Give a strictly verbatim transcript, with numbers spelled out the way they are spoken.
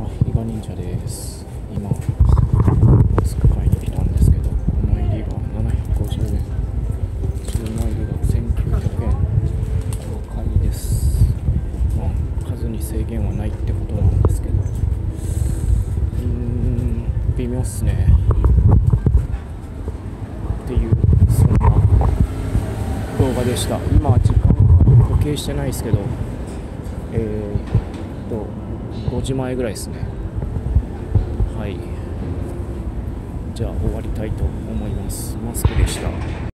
ヒガ忍者です。今マスク買いに来たんですけど、この入りがななひゃくごじゅうえん、じゅうまい入りがせんきゅうひゃくえん、お買いです。まあ数に制限はないってことなんですけど、うーん微妙っすねっていう、そんな動画でした。今時間は時計してないですけど、えーっとごじまえぐらいですね。はい、じゃあ終わりたいと思います。マスクでした。